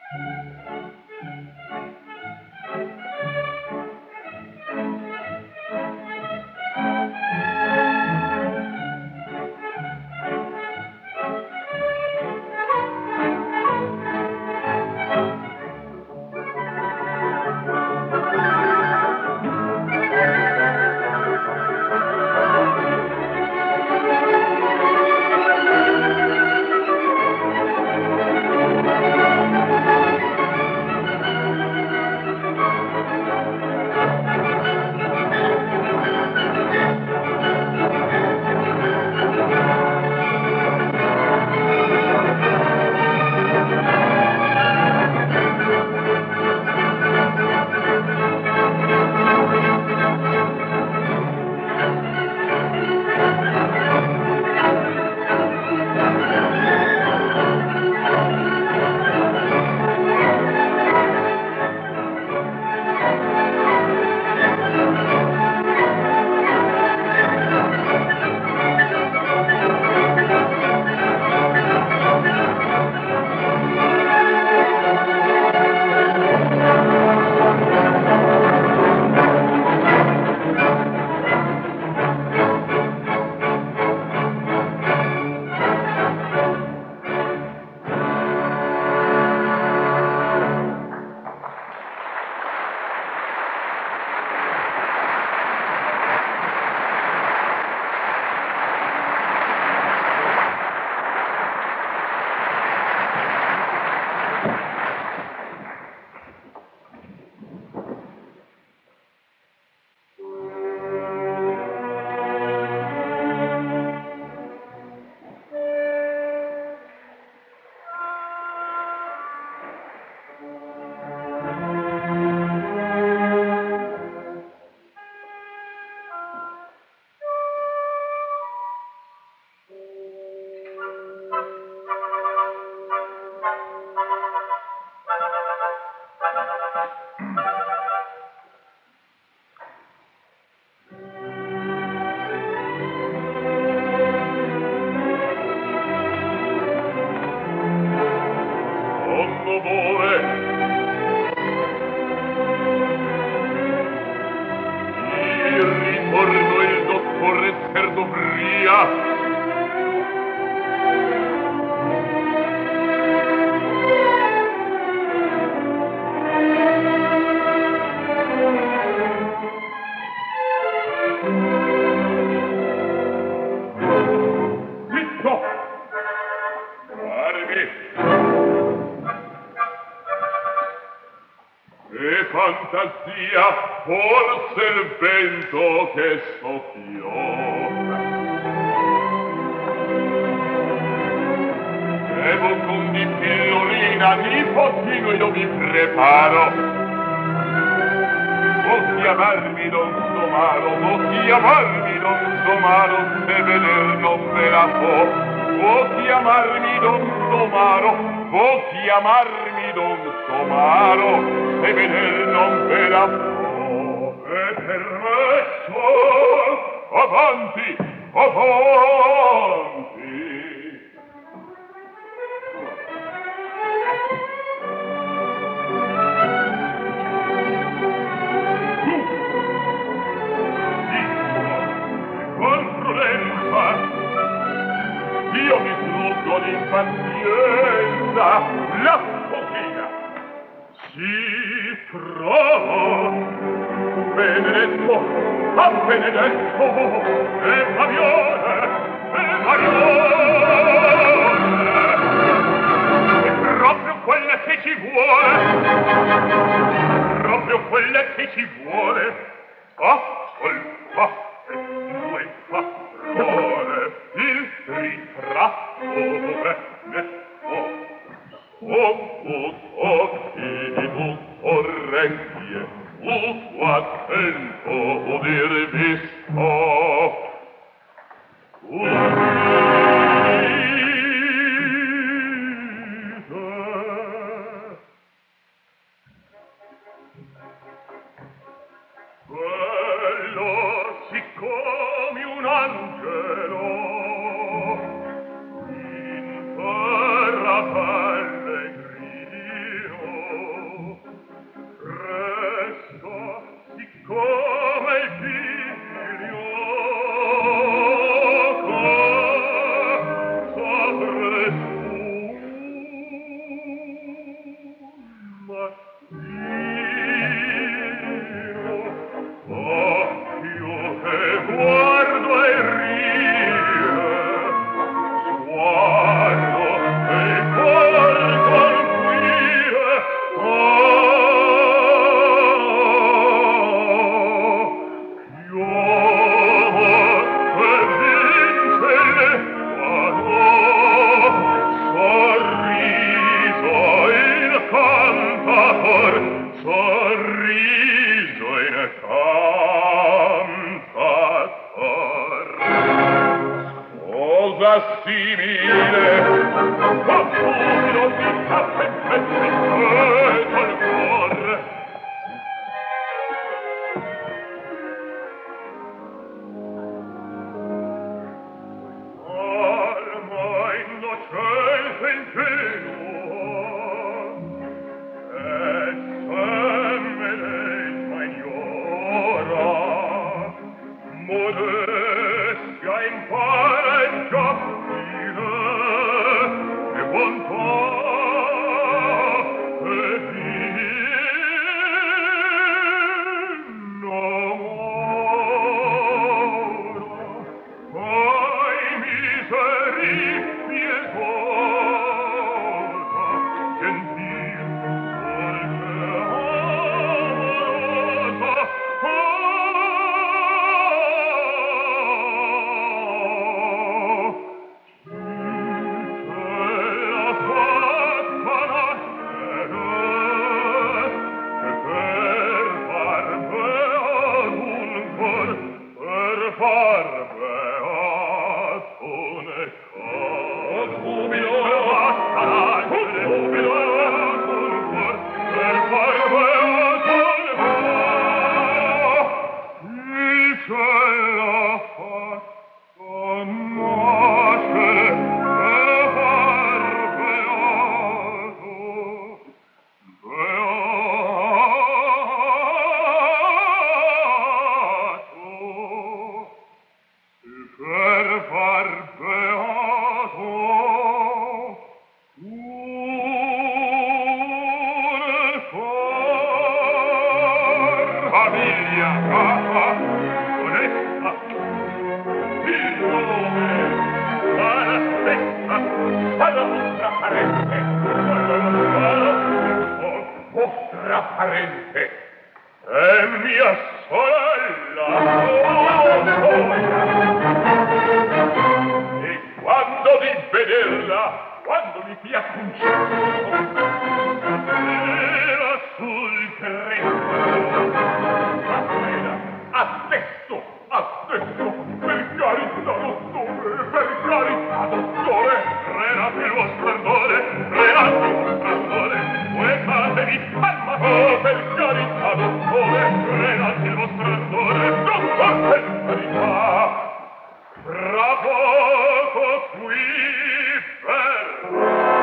fantasia, forse il vento che soffiò. Devo con di pillolina, nipotino, io mi preparo. O chiamarmi Don Somaro, o chiamarmi Don Somaro, se veder non ve la può. O chiamarmi Don Somaro, o chiamarmi Don Somaro, se veder non ve la può. È permesso, avanti, avanti. Io mi frutto d'impazienza, la sposina si trova. Benedetto, a Benedetto, e Fabione, e Marione, è proprio quella che ci vuole, proprio quella che ci vuole. Ascolta, due parole, il ritratto occhi, orecchie, tutto attento udirvi sto. Quello siccome un angelo in terra pellegrino parente, vostra parente, è mia sorella. E quando di vederla, quando mi fia concesso, era sul terreno. Adesso, per carità, dottore, renate il vostro ardore, muovetevi, calma, per carità, dottore, renate il vostro ardore, per carità, fra poco qui fermo.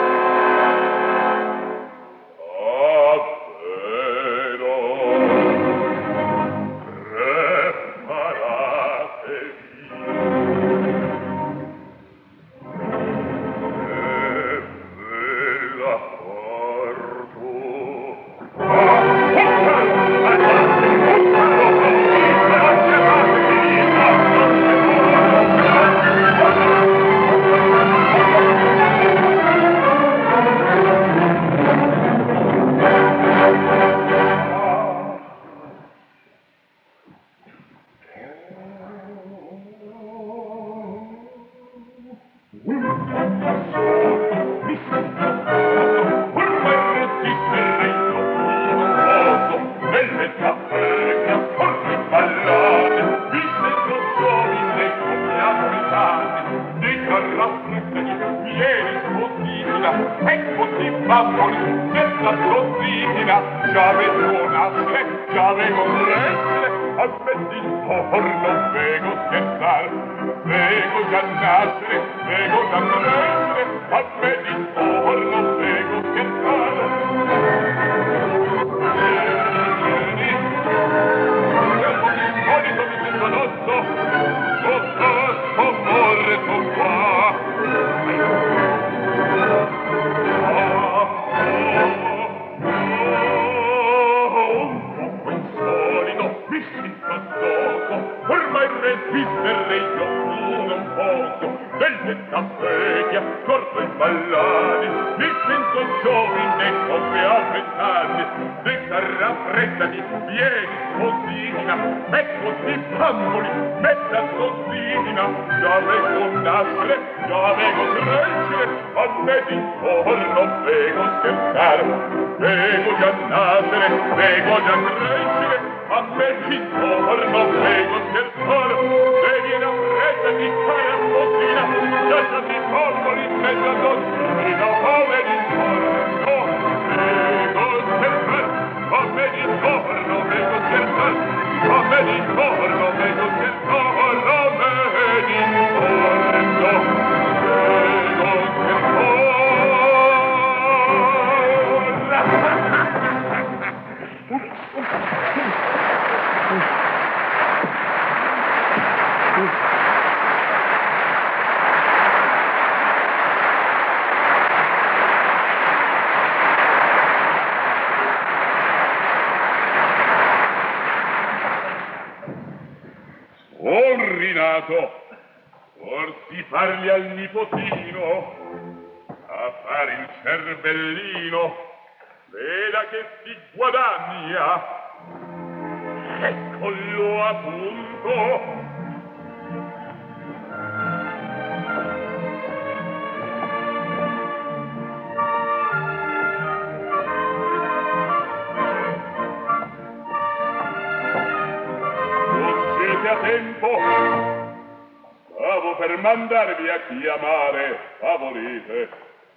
Orsi parli al nipotino a fare il cervellino, veda che si guadagna, eccolo appunto. Non siete a tempo, stavo per mandarvi a chiamare, favorite.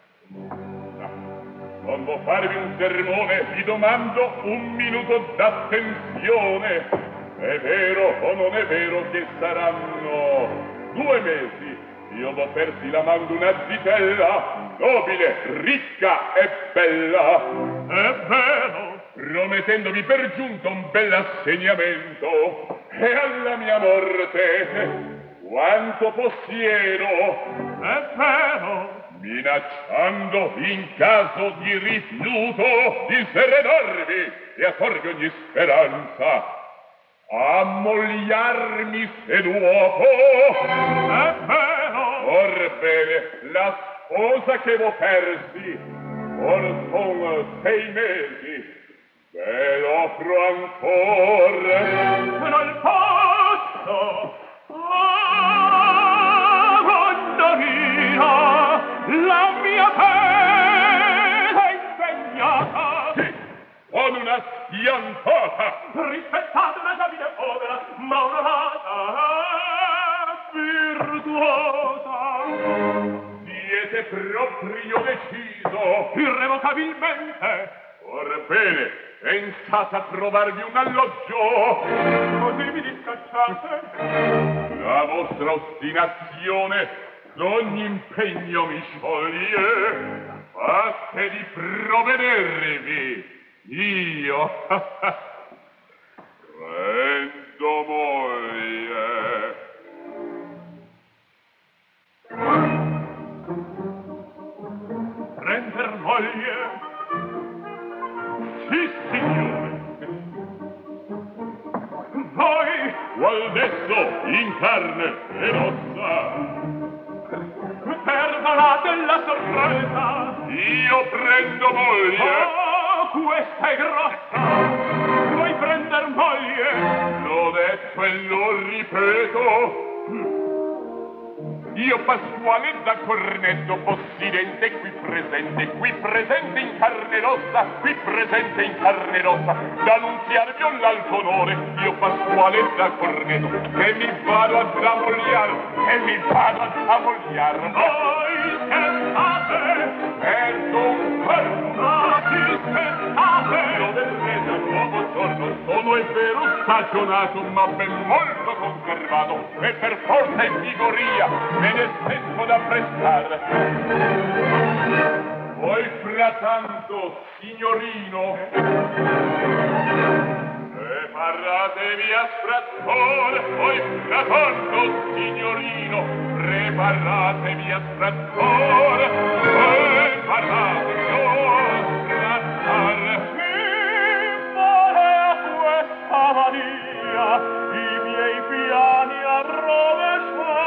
Non vo' farvi un sermone, vi domando un minuto d'attenzione. È vero o non è vero che saranno 2 mesi? Io v'ho persi la mano d'una zitella, nobile, ricca e bella. È vero, promettendovi per giunto un bell'assegnamento, e alla mia morte quanto possiero. È vero, minacciando in caso di rifiuto di serenarvi e a torvi ogni speranza, ammogliarmi se d'uopo. È vero, orbene, la cosa che vo persi, or son 6 mesi, ve l'offro ancor. Non posso, donna mia, la mia pena è impegnata. Sì, con una schiantata. Rispettate una giovine povera, ma onorata, virtuosa. Siete proprio deciso, irrevocabilmente. Orbene, pensate a trovarvi un alloggio, così vi discacciate. La vostra ostinazione d'ogni impegno mi scioglie. Fate di provvedervi. Io prendo moglie. Prender moglie? Sì, signore. Voi? Qual desso in carne ed ossa? Perdonate la sorpresa. Io prendo moglie. Oh, questa è grossa. Vuoi prender moglie? L'ho detto e lo ripeto. Io Pasquale da Cornetto, possidente qui presente in carne ed ossa, qui presente in carne ed ossa, da annunziarvi ho l'alto onore, io Pasquale da Cornetto, che mi vado ad ammogliar, Voi scherzate, perdo un corpo, ma chi scherzate? Io del re da nuovo giorno sono è vero stagionato, ma ben molto conservato, e per forza e vigoria me ne sento da prestare. Voi frattanto, signorino, preparatevi a strattore. Voi frattanto, signorino, preparatevi a strattore. Preparatevi a strattare. Chi vuole a questa mania i miei piani a rovesciare?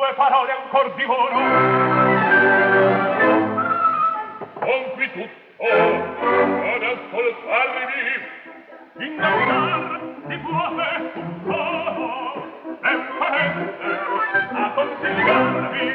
due parole ancor vivono. Compri tutto ad ascoltarmi. Indagare si può per tutto, è un parente a consigliarvi.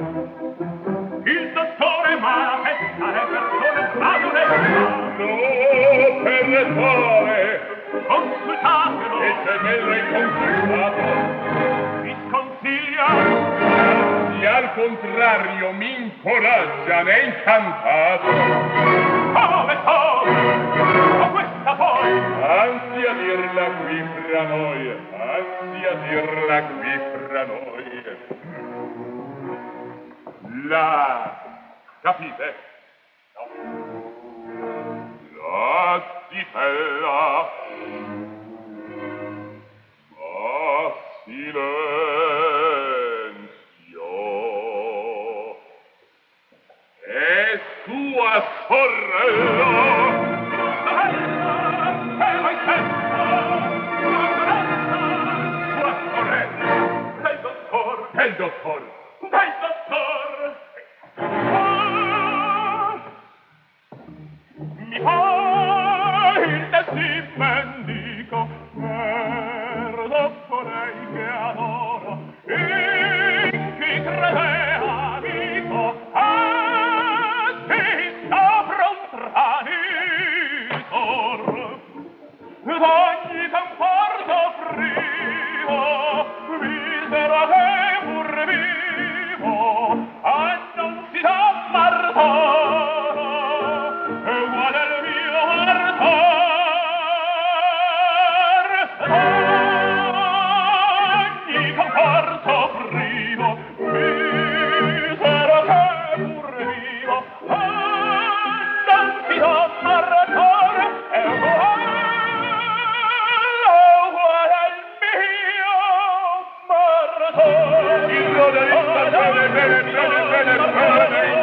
Il dottore Mate è persona gradule. No, per le consultatelo. E se me l'hai consultato, mi sconsiglia. Anzi, al contrario, mi incoraggia, ne è incantato. Come o questa poi? Anzi a dirla qui fra noi, anzi a dirla qui fra noi. La capite? No. La zitella. Ma silenzio. È sua sorella. E voi stesso. Sua sorella. Del dottor. Del dottor. Del dottor. Mi fa il desì mendico per colei che adoro, in chi crede amico, si sopra un traditor d'ogni conforto privo, misero che pur vivo a non si dà martoro uguale al mio martor. Ogni conforto privo, misero che pur vivo a non si dà martoro uguale al mio martor. Il roderista bene, bene, bene, bene, bene.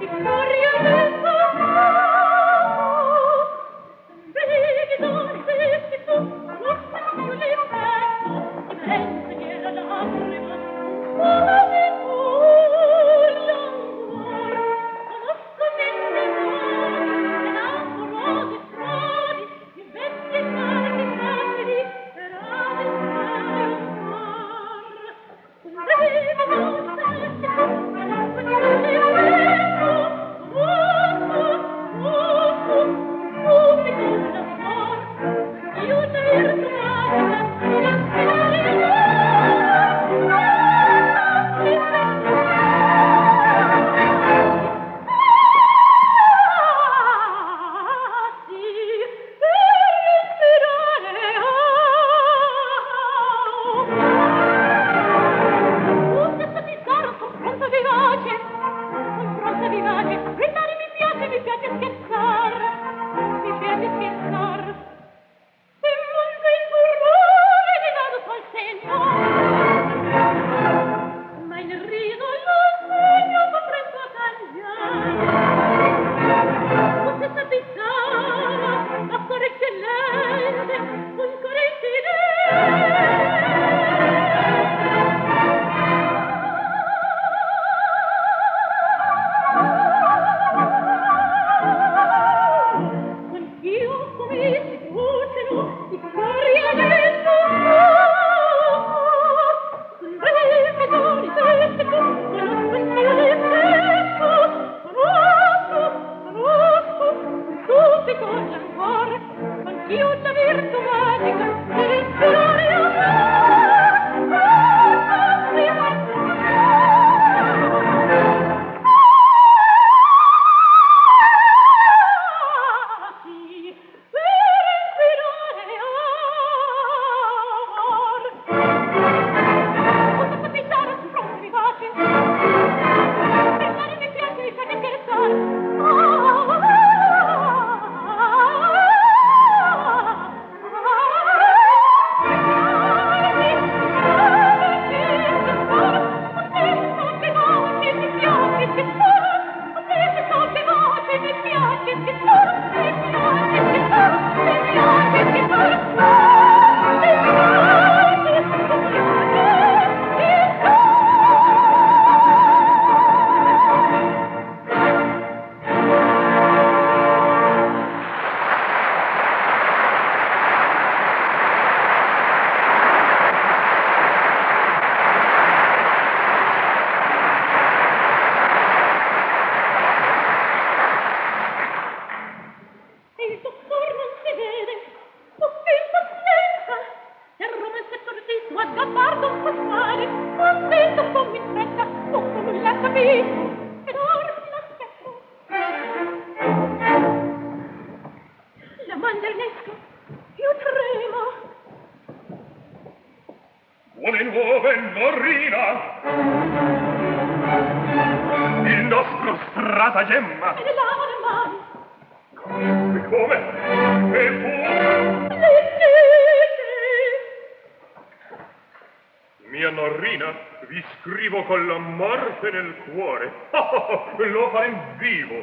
Lo farem vivo.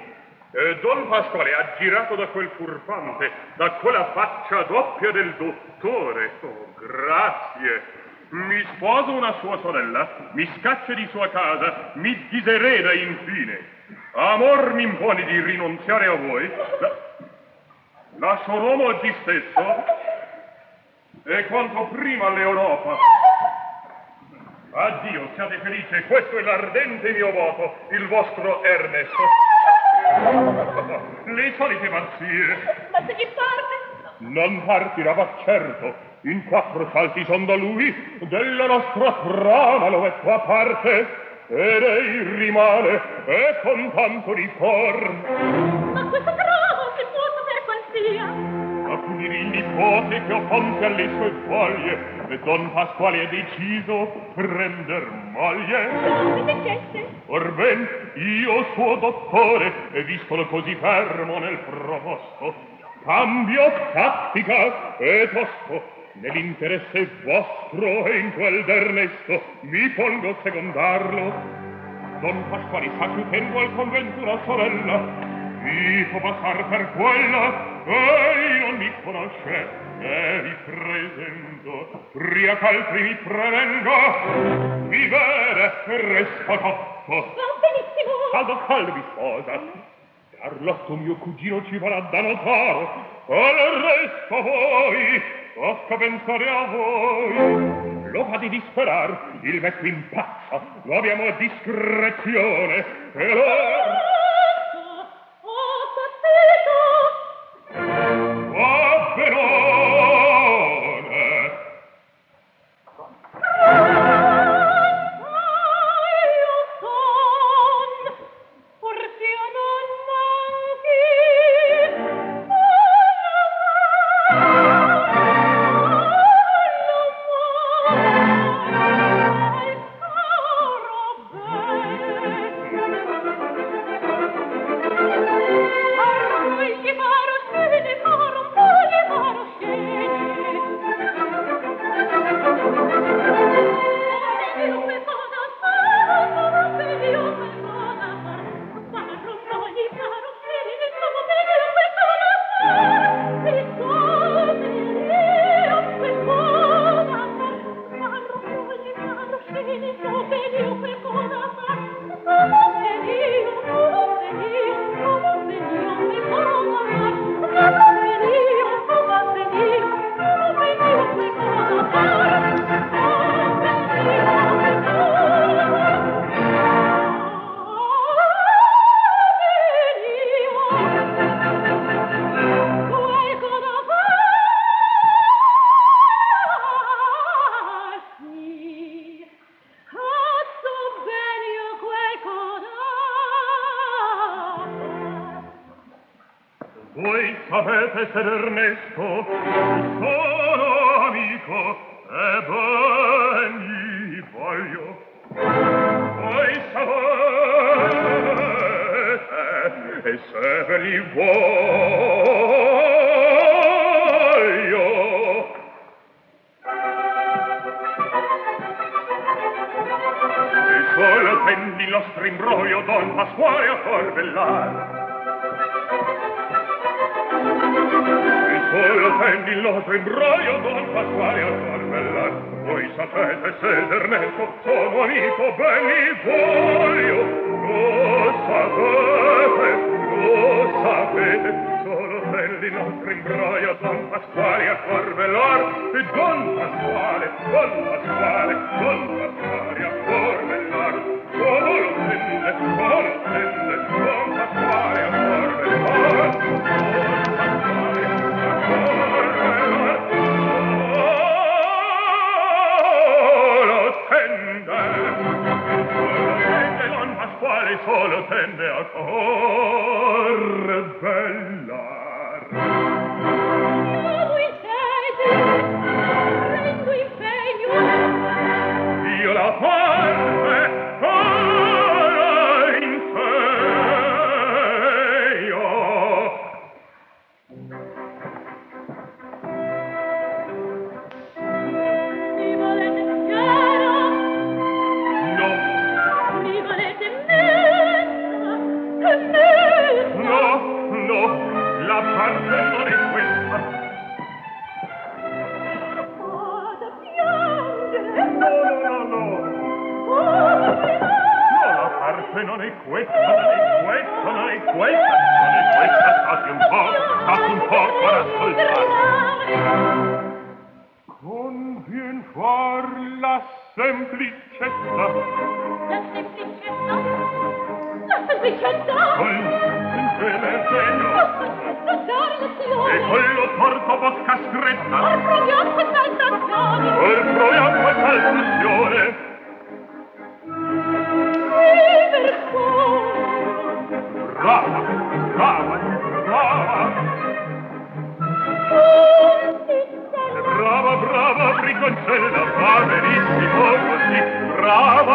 Don Pasquale ha girato da quel furfante, da quella faccia doppia del dottore. Oh, grazie. Mi sposo una sua sorella, mi scaccia di sua casa, mi disereda infine. Amor mi impone di rinunziare a voi. Lascio Roma oggi stesso e quanto prima l'Europa. Addio, siate felice, questo è l'ardente mio voto, il vostro Ernesto. Le solite mazzie. Ma se chi parte? Non partirà, ma certo. In 4 salti son da lui, della nostra trama lo metto a parte, ed ei rimane, e con tanto di cor. Ma questa trama si può sapere qual sia? A punire il nipote che opponte alle sue voglie, e Don Pasquale ha deciso prender moglie. Dove siete? Orben, io suo dottore, e vistolo così fermo nel proposto, cambio tattica e tosto, nell'interesse vostro e in quel d'Ernesto mi pongo a secondarlo. Don Pasquale sa che tengo al convento una sorella, dico passar per quella, ei non mi conosce, e vi presento, pria ch'altri mi prevenga, vivere resta troppo. Va benissimo. Calmi sposa, Carlotto mio cugino ci farà da notare, al resto voi, tocca pensare a voi. Lo fa di disperar, il vecchio impazza, lo abbiamo a discrezione, e lo... Va benone! Sapete ser Ernesto, sono amico e ben gli voglio. Voi sapete e se ve li voglio. E solo tendi il nostro imbroglio, Don Pasquale, a forbellar. Solo tendi il nostro imbroglio, Don Pasquale, a forbellar. Voi sapete se Ernesto sono amico, ben mi voglio. Lo sapete, solo tendi il nostro imbroglio, Don Pasquale, a forbellar. E Don Pasquale, a forbellar. Solo lo tende, Don Pasquale, a forbellar. Solo tende a forbellar. Prendo impegno. Io la parte in seio. Mi volete chiaro? No. Mi volete No, la parte non è questa. da piangere. No, la parte non è questa, non è questa. State un po' per ascoltare. Convien far la semplicetta. La semplicetta? La semplicetta? E quello porto bocca stretta. Or proviamo questa stazione. Brava. Brava, briconcella, va benissimo così. Brava,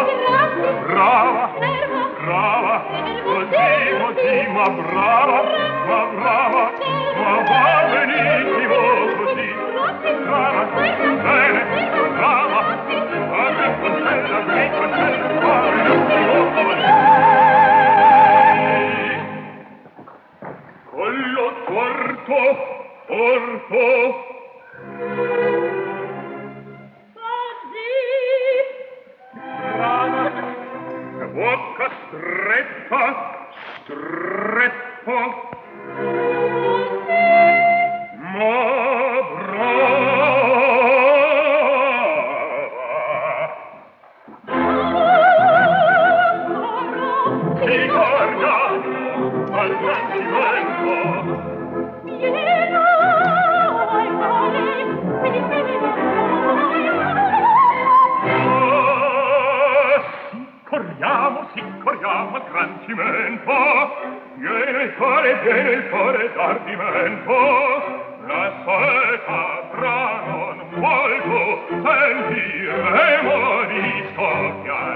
così, ma brava, ma va benissimo così. Brava, bene, brava, va briconcella, va benissimo così. orto, orto. Così. Brava. Bocca stretta, stretta. Ma brava. Si guarda al sentimento. Pieno ai mari, mi Corriamo al gran cimento. Viene il cuore d'ardimento. La saeta tra non molto sentiremo di scoppiar.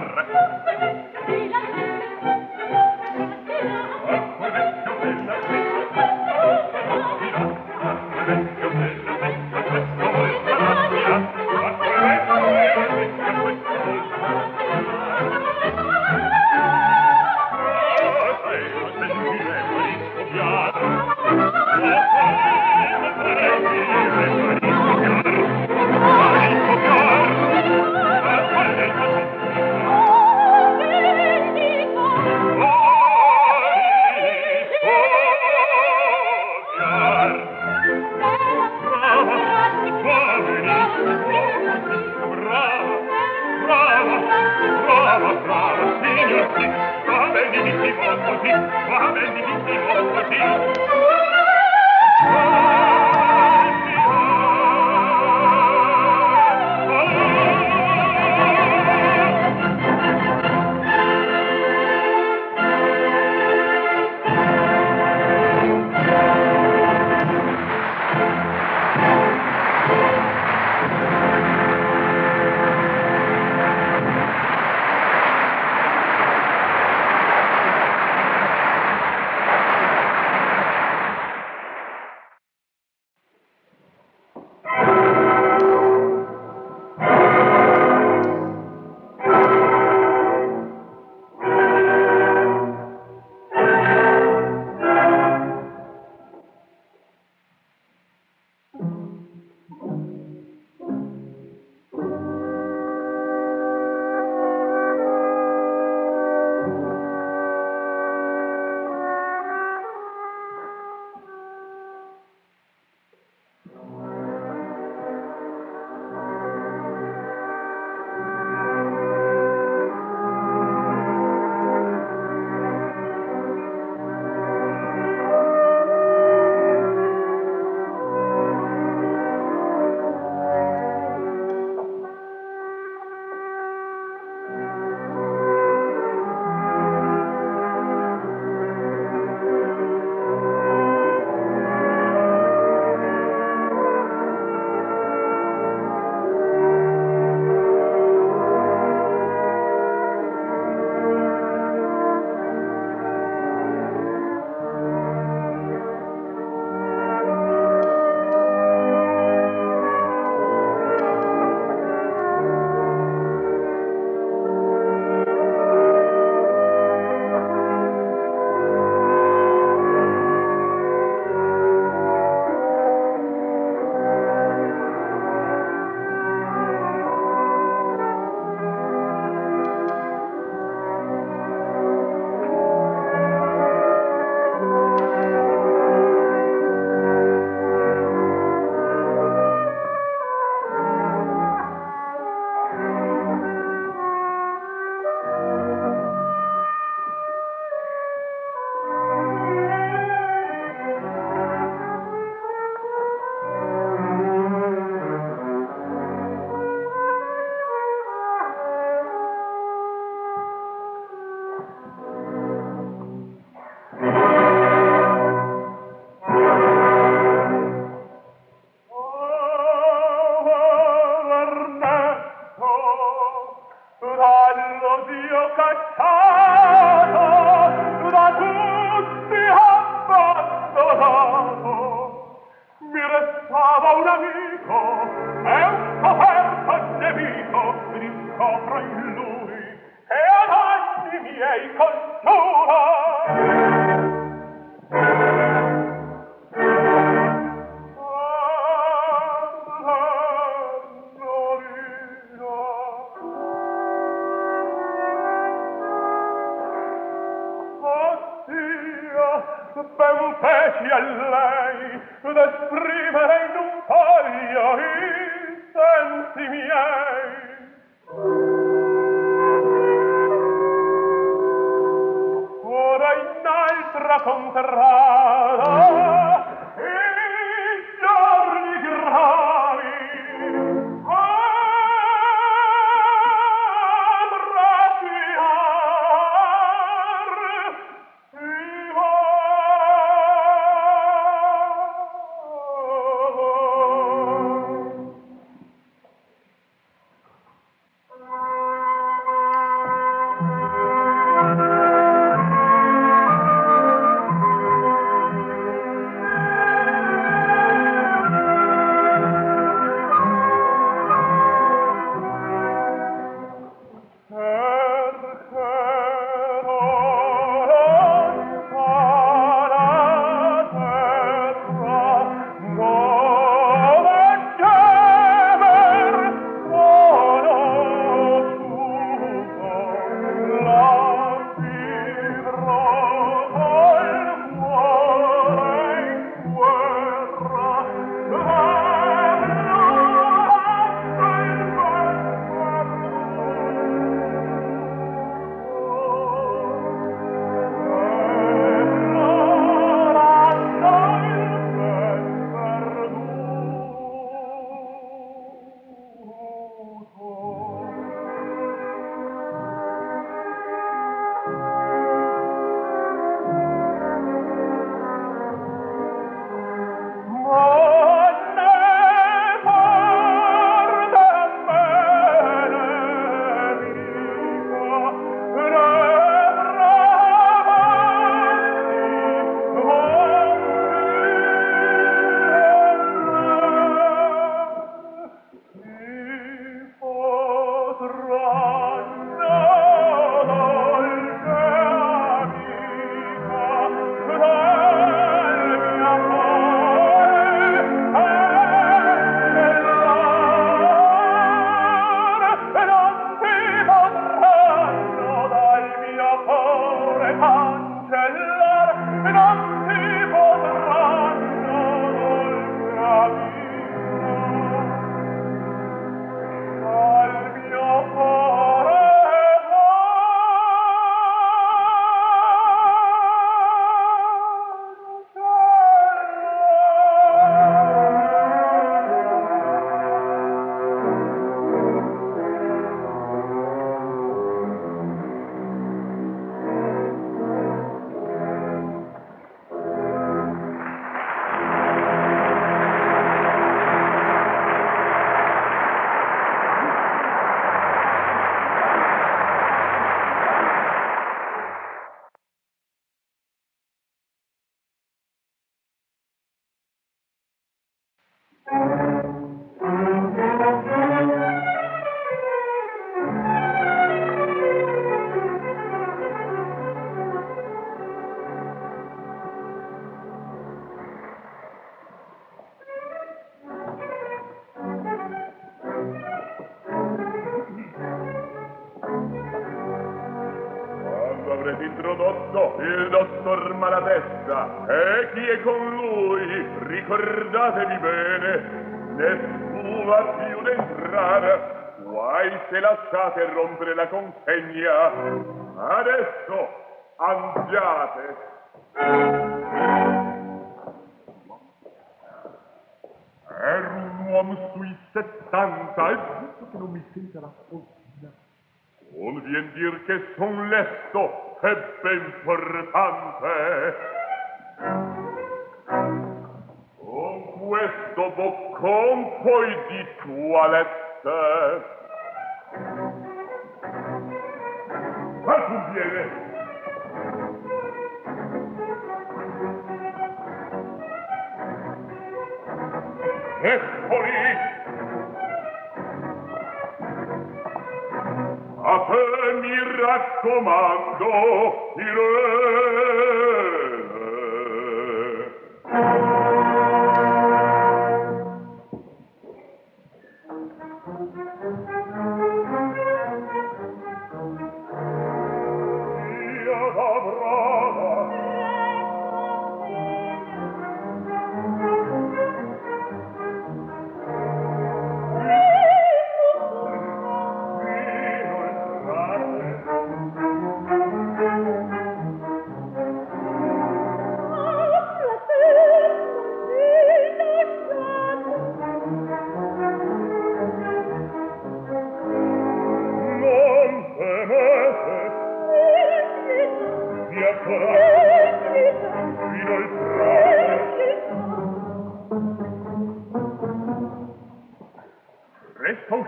ben feci a lei d'esprimere in un foglio i sensi miei. Ora in altra contrada i giorni gravi avrete introdotto il dottor Malatesta e chi è con lui, ricordatevi bene, nessuna più d'entrare, guai se lasciate rompere la consegna. Adesso andiate. Ero un uomo sui 70, è giusto che non mi senta la sponsina. Non vien dir che son lesto e ben portante. Con questo boccon poi di toilette. Ma tu viene. Eccoli. A te mi raccomando, Io da brava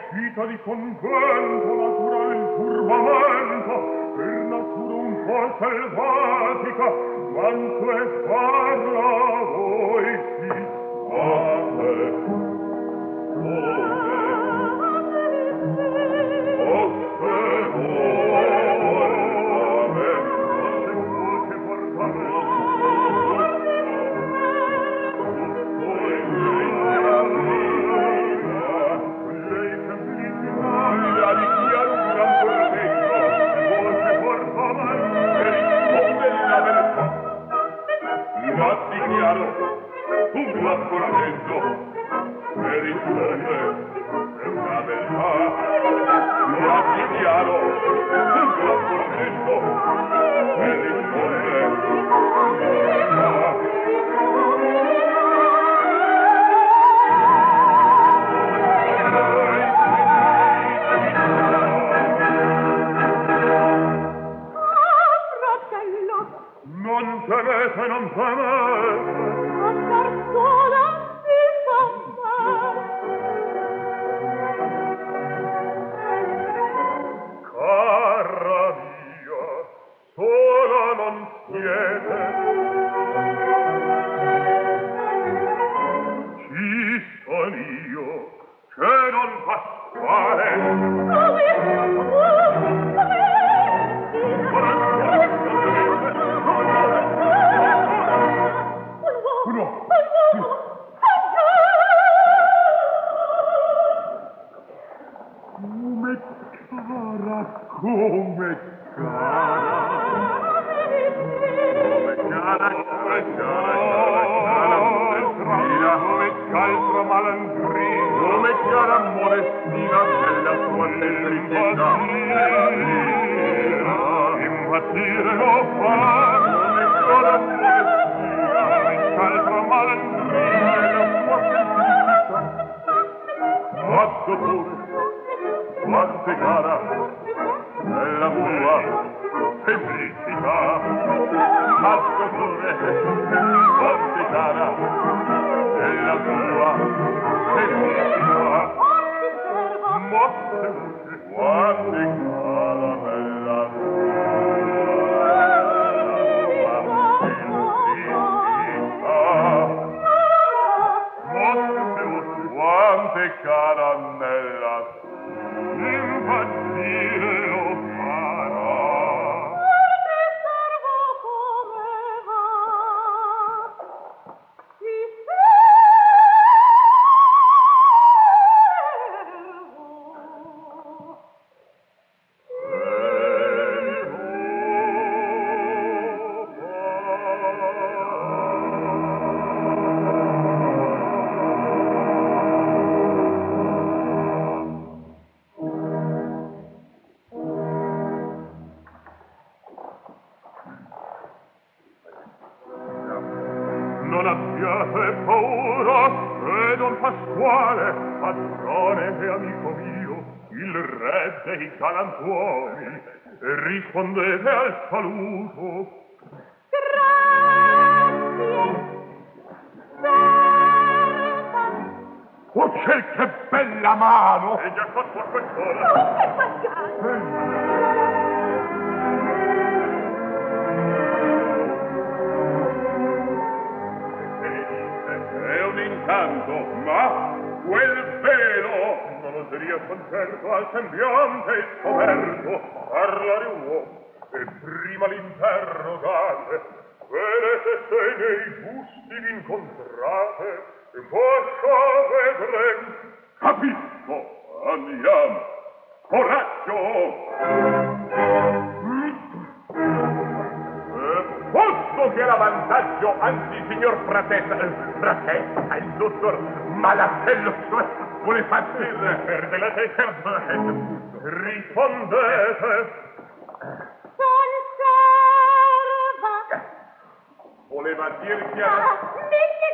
uscita di convento, natural il turbamento, per natura un po' selvatica, quanto è parla voi chi fate. Rispondete al saluto. Oh, che bella mano! È già fatto a quest'ora. È un incanto, ma quel velo non oseria concerto al sembiante scoperto parlare uomo e prima l'interrogate. Vedete se nei busti v'incontrate e poscia vedrem. Capisco, andiamo. Coraggio! Posto che l'avantaggio, anzi, signor fratessa, il dottor Malatello, cioè, vuole farci perde la testa. Rispondete. Conserva. Voleva dirti a... Mille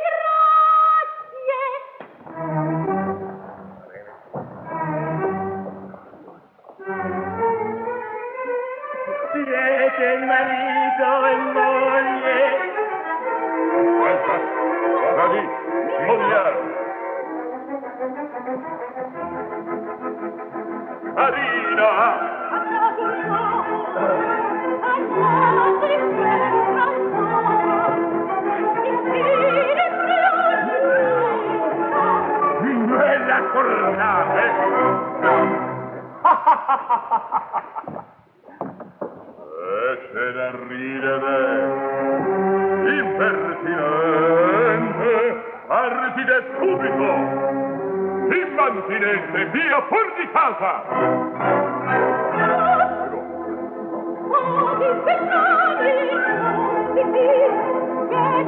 grazie. Siete il marito e moglie. Guarda di, spogliare. uscire subito! Immantinente, via fuori di casa! Oh, di peccavi, di chi, che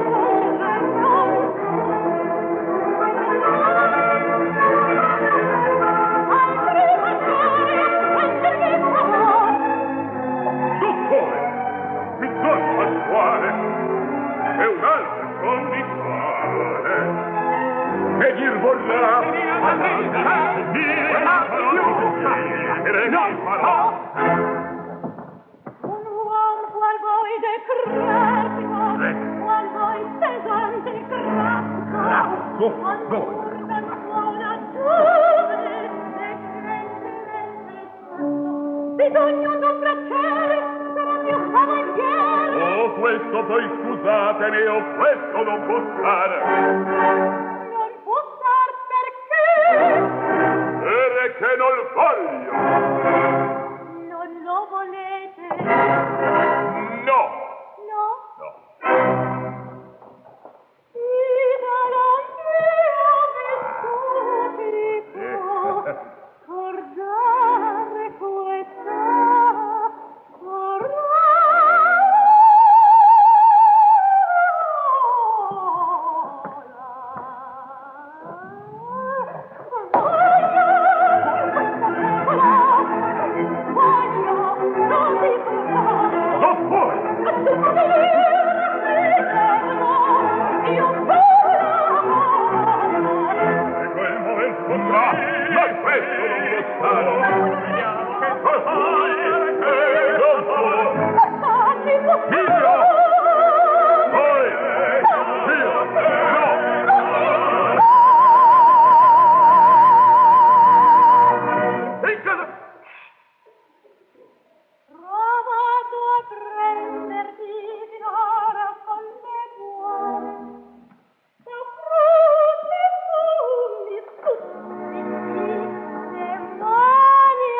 Dottore, bisogna Pasquale, è un'altra condizione. E dir vorrà, un uomo qual voi decretico, qual voi pesante cracco, qual urban suona giove, e crescereste bisogno d'un bracciere per il mio cavaliere. Oh, questo poi scusatemi, oh, questo non può stare. Non può star perché? Perché non voglio. Non lo volete? No. No? No. Idolo mio vestutico, scordare questa provato a prenderti finora con le buone, e frutti fumi tutti le mani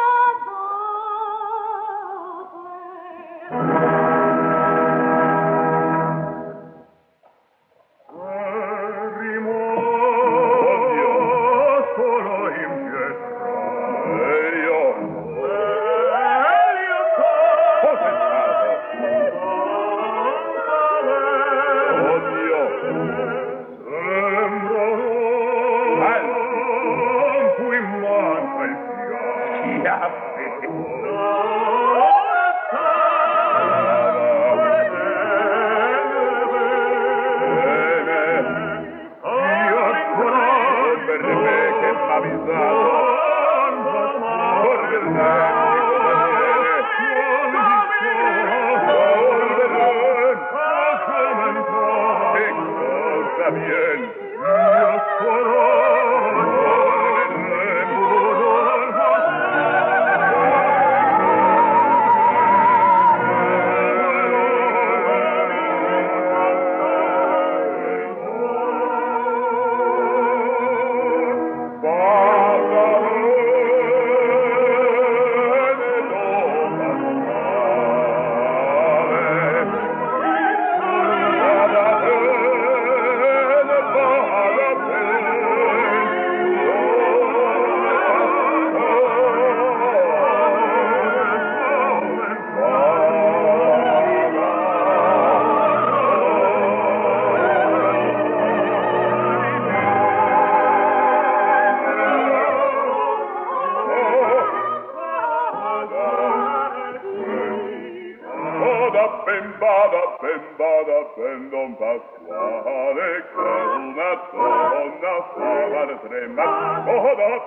ben Don Pasquale, che una donna far trema, bada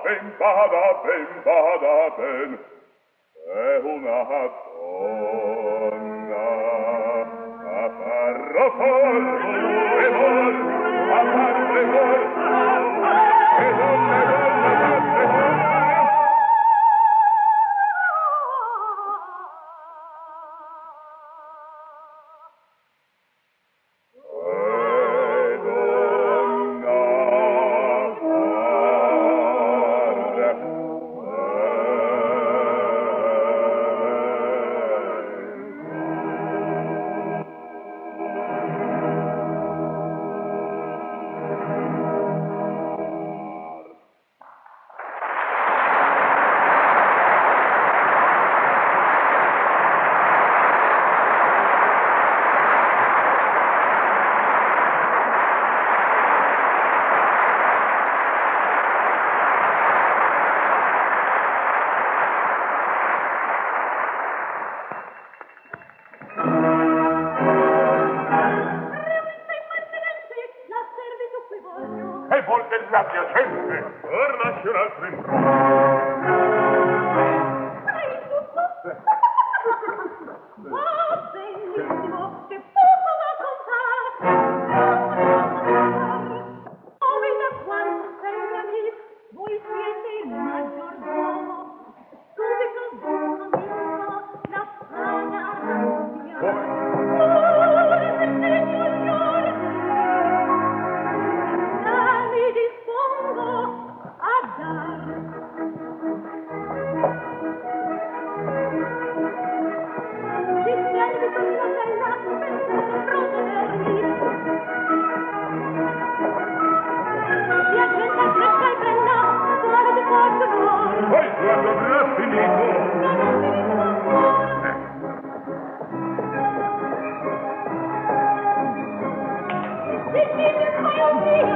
ben, è una donna a far tremor, a far tremor, e non le amorevol della piacente. Or nasce un altro impro. Oh, bellissimo, che poco da contare. Oh, da quando sei amico, voi siete il maggiordomo. Subito dopo la pana mia. Mi dispongo a dare. Cristiani di quella bella, pensate protegermi. Sia gente fresca e bella, suona di forte cuore. Poi quando avrà finito. Non ho finito ancora. Dimmi poi un via.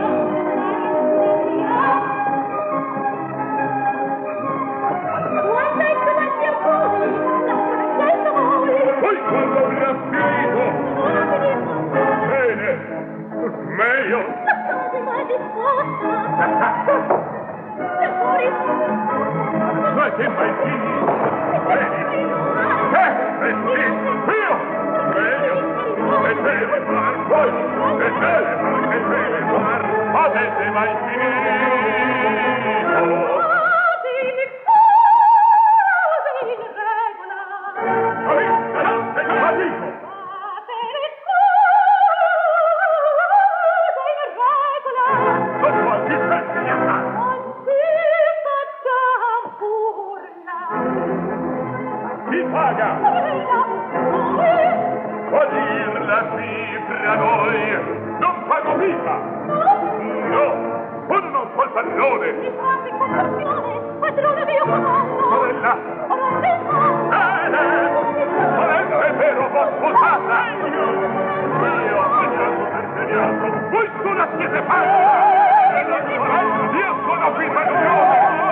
Quando è davanti a voi, lasciate scelta voi. Poi quando avrà finito. Non ho finito ancora. Bene. Meglio. La cosa mai disposta. Se fuori Ma che mai finito? Bene. Sì, io. Meglio. E deve far voi. E deve far. Avete mai finito? Chi paga? A dir la cifra noi non pago mica. No, sono non col padrone. Padrone mio comando. Sorella. Sorella, è vero, v'ho sposata. Io voi sono siete pazza. Io sono qui padrone.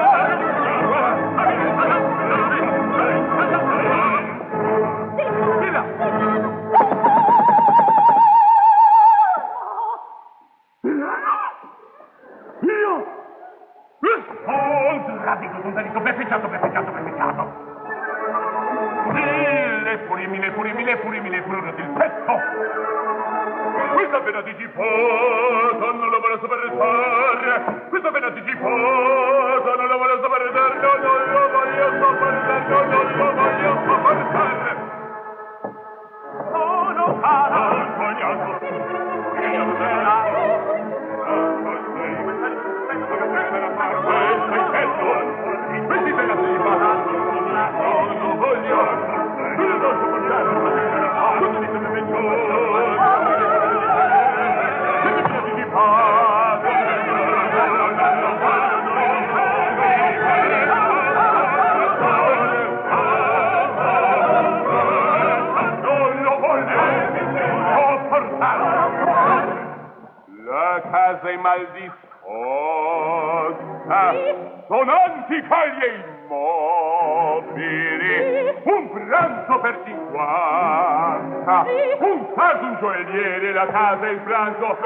Mille furono del petto. Questa pena di tifosa non lo voglio saper fare. Questa pena di tifosa non lo voglio saper fare. Non lo voglio saper fare. Non lo voglio saper fare. Sono cara. Sognato. Questi te la sei parlato. Non voglio. Non lo sopportare. Tutti mi sono messo. La casa è mal disposta, sonanti caglie immobili, un pranzo per 50, un caso, un gioielliere, la casa e il pranzo.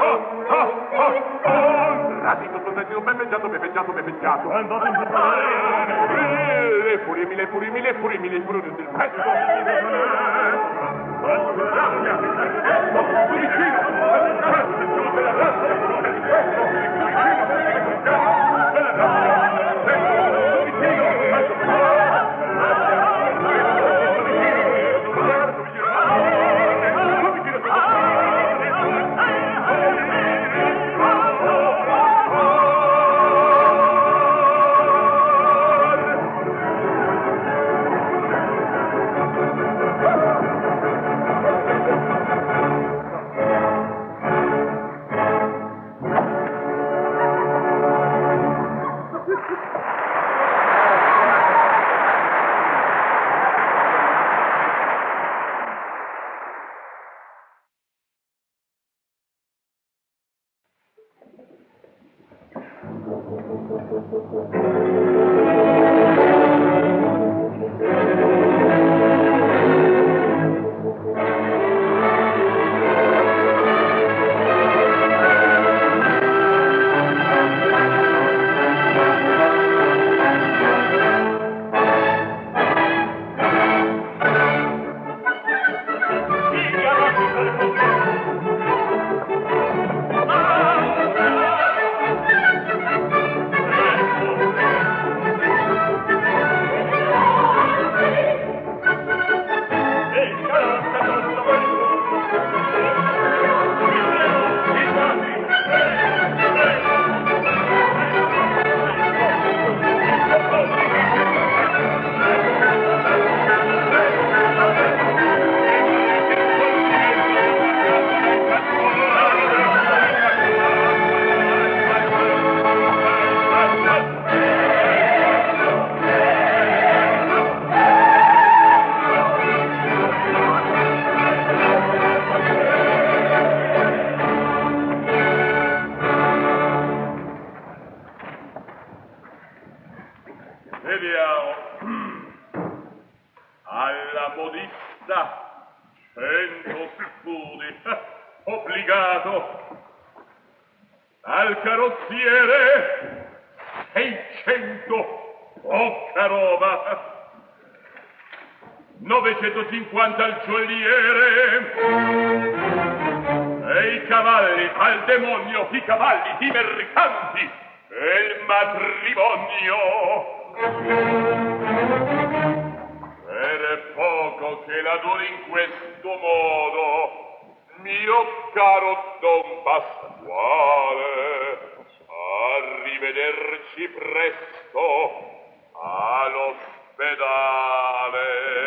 Un radico contentino, ben peggiato. Andate in le furie, mille furie del pezzo. dato al carrozziere 600, poca roba, 950 al gioliere, e i cavalli al demonio, i cavalli di mercanti e il matrimonio. Per poco che la duri in questo modo, mio caro Don Pasquale, arrivederci presto all'ospedale.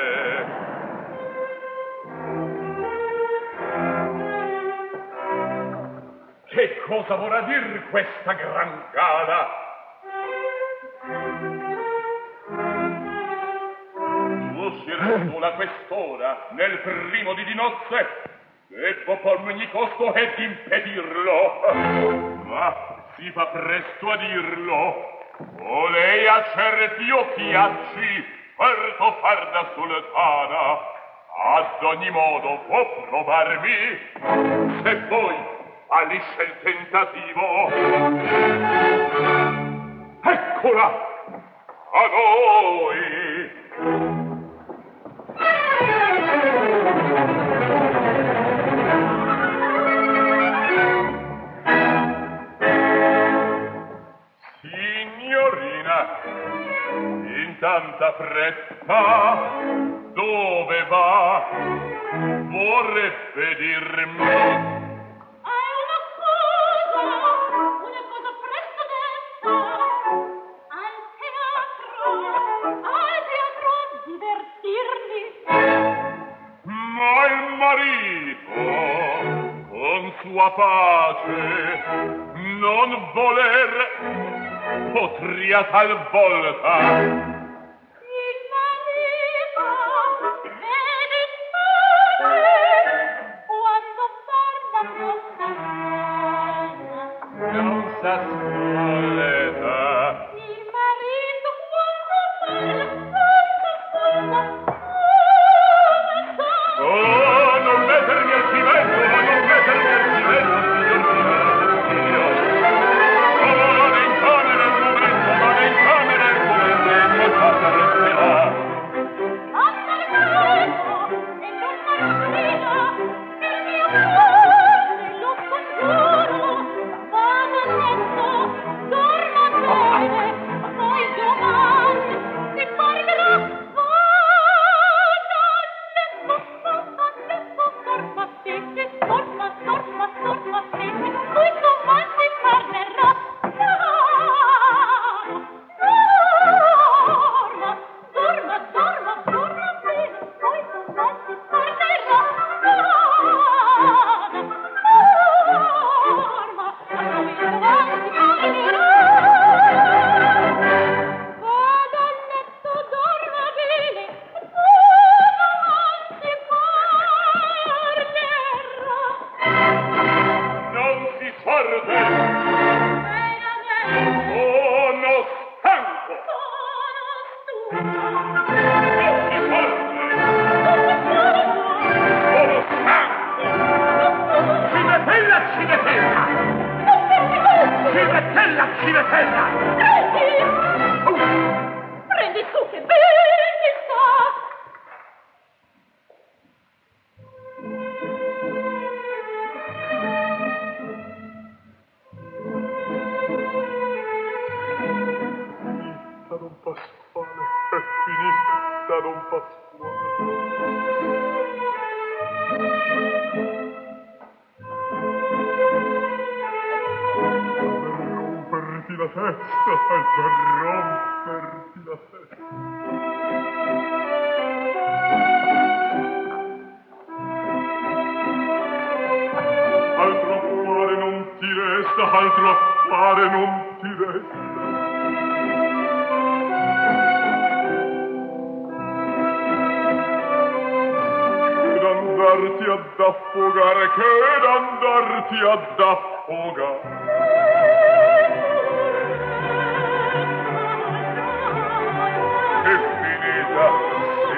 Che cosa vorrà dir questa gran gala? Sola quest'ora nel primo di nozze debbo pormi ogni costo ed impedirlo, ma si fa presto a dirlo. O lei a certi occhiacci certo far da sultana, ad ogni modo può provarmi se poi fallisce il tentativo. Eccola a noi. Signorina, in tanta fretta dove va? Vorrebbe dirmi. Hai una cosa presto detta. Al teatro a divertirmi. Ma il marito, con sua pace, non voler, potria talvolta. Il marito vedi pace, quando parla Non s'ascolta. il marito quando parla Oh, non mettermi al cimento, non mettermi al cimento, signorina. Vada in camera il momento, vada in camera il momento, e poi cosa resterà? Basta il marito e non marina, il mio cuore lo congiuro. Vado a letto, dormo bene, poi domani si parlerà. Vado a letto, dorma stesse, dorma stesse, poi domani si parlerà. Dorma bene, poi domani si parlerà. Dorma, poi domani si parlerà. Vado a letto, dorma bene, poi domani si parlerà. Non si sorge. Sono stanco. Non si sorge. Sono stanco. Civetella, civetella. Civetella, civetella. Prendi su che bene sta. Don Pasquale, è finita, Don Pasquale. Per romperti la testa, per romperti la testa. Altro affare non ti resta, altro affare non ti resta. Andarti ad affogare, che andarti ad affogare. È finita, sì.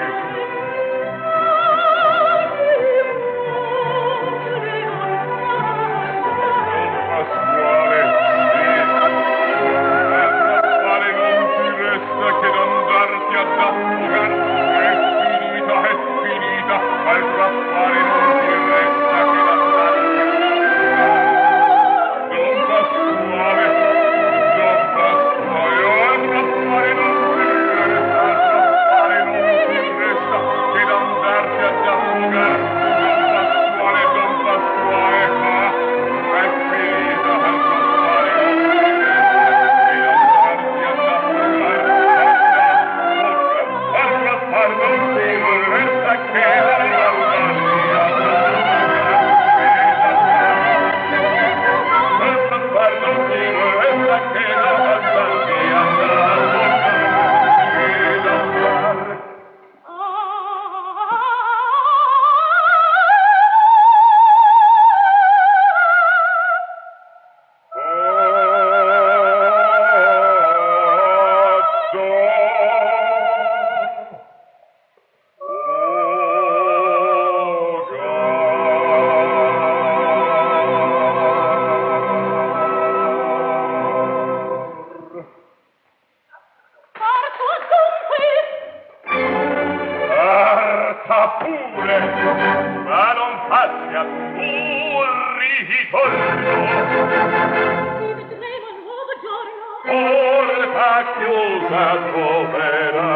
chiusa povera.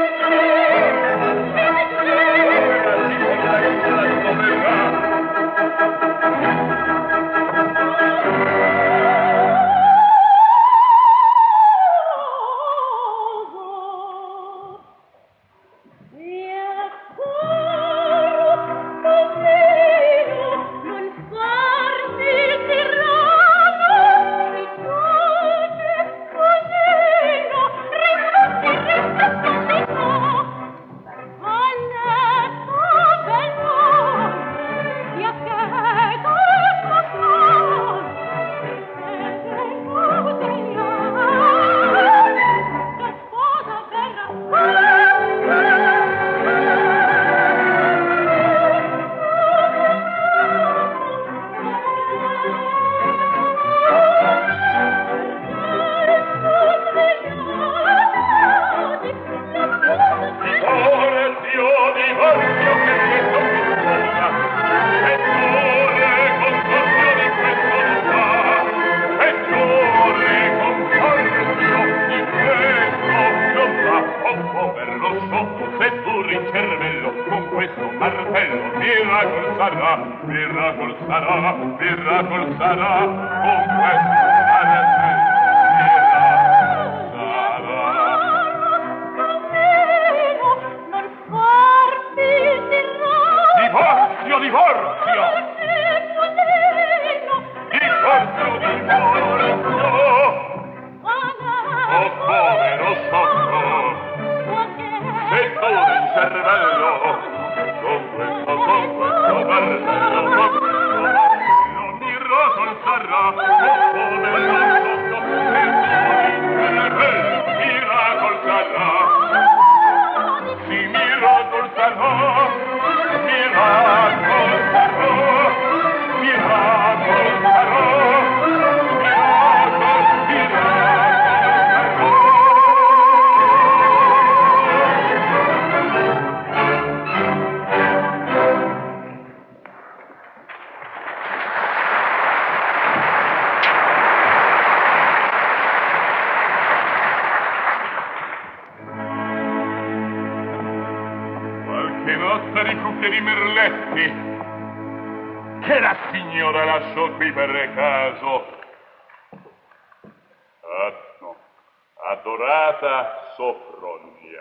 Che la signora lasciò qui per caso. No. Adorata Sophronia.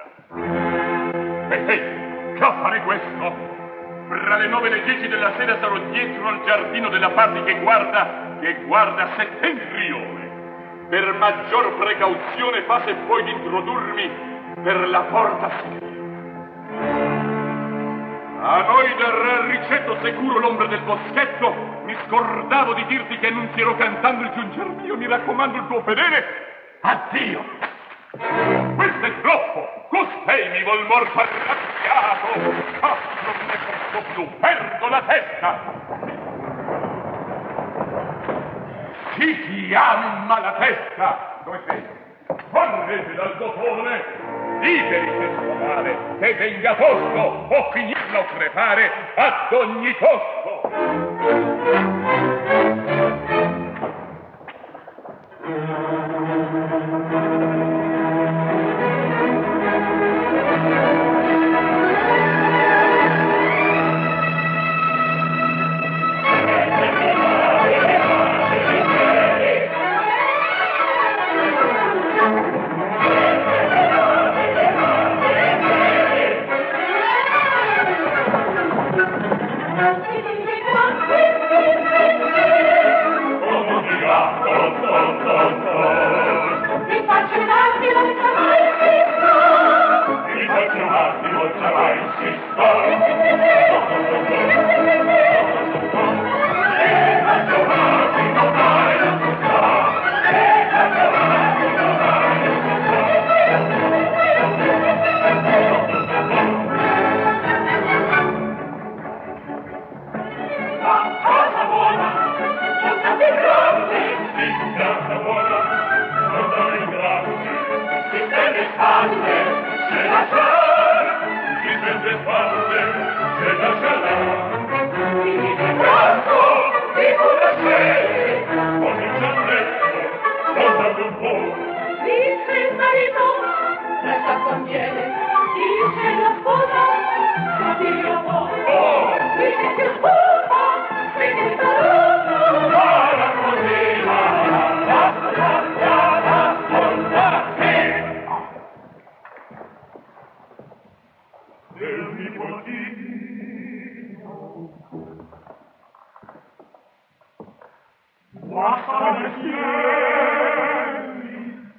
Che affare questo? Fra le 9 e le 10 della sera sarò dietro al giardino della parte che guarda settentrione. Per maggior precauzione fa se puoi di introdurmi per la porta segreta. A noi del ricetto sicuro l'ombra del boschetto. Mi scordavo di dirti che annunzierò cantando il giunger mio. Mi raccomando il tuo fedele. Addio. Questo è troppo. Costei mi vuol morto arrabbiato. Non ne posso più. Perdo la testa. Si chiama la testa. Dove sei? Correte dal dottore. Liberi questo male, che venga tosto o finirla o crepare ad ogni costo. Di conviene. Dice la sposa, capire un po'. Quindi più sposa, quindi saluto. Ora così, del nipotino. Guasta mestieri.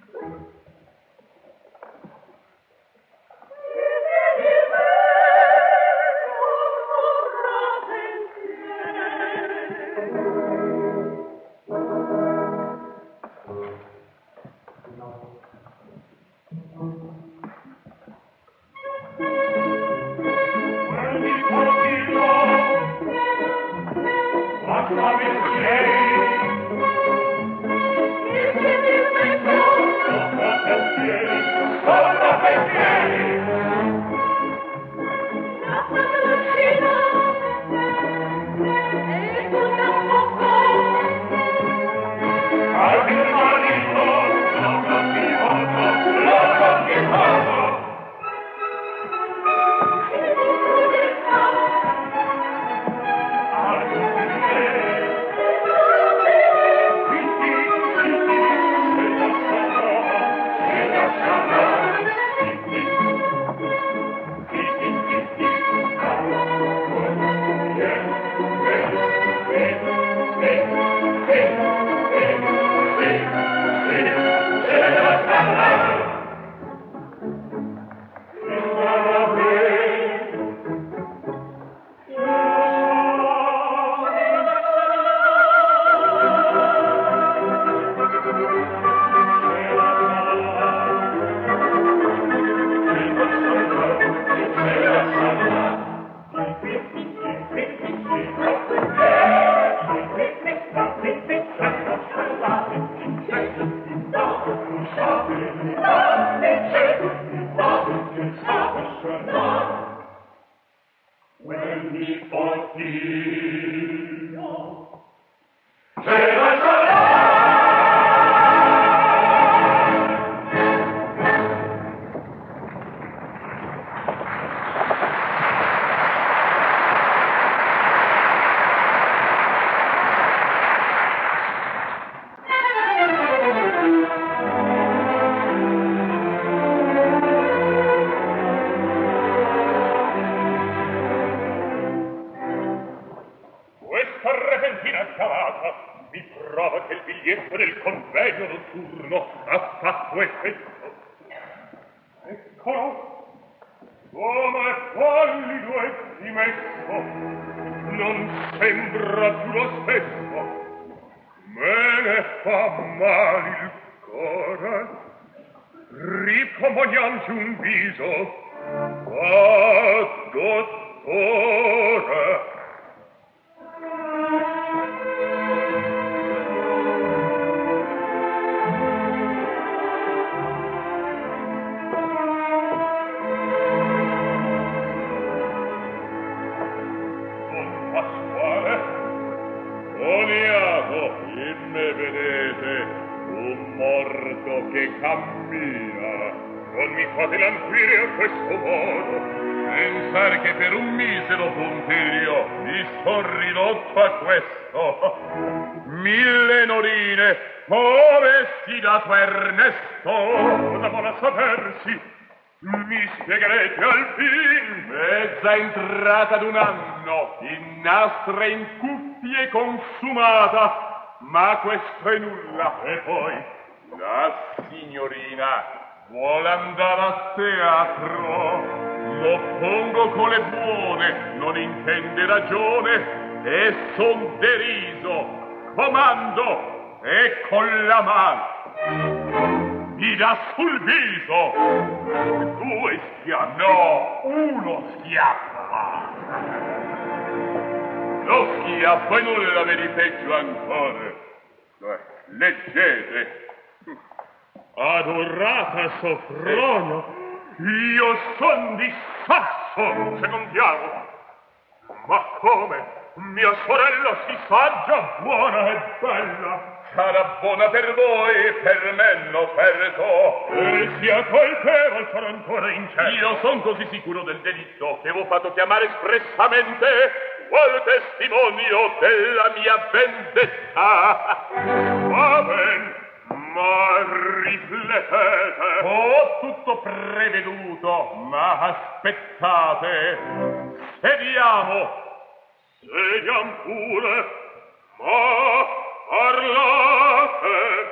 Entrata d'un anno in nastра in cuffie consumata, ma questo è nulla. E poi la signorina vuole andare a teatro, lo pongo con le buone, non intende ragione e son deriso, comando e con la mano mi dà sul viso 2 schiaffi. No, 1 schiaffo. Lo schiaffo e nulla vedi peggio ancora. Leggete. Adorata Sofronio, io son di Sasso, secondiamo. Ma come? Mia sorella si saggia, buona e bella, sarà buona per voi, per me non perdo. E sia colpevol sarà ancora in cielo. Io son così sicuro del delitto che v'ho fatto chiamare espressamente qual testimonio della mia vendetta. Va ben, ma riflettete. Ho tutto preveduto, ma aspettate. Sediamo. Sediam pure, ma parlate.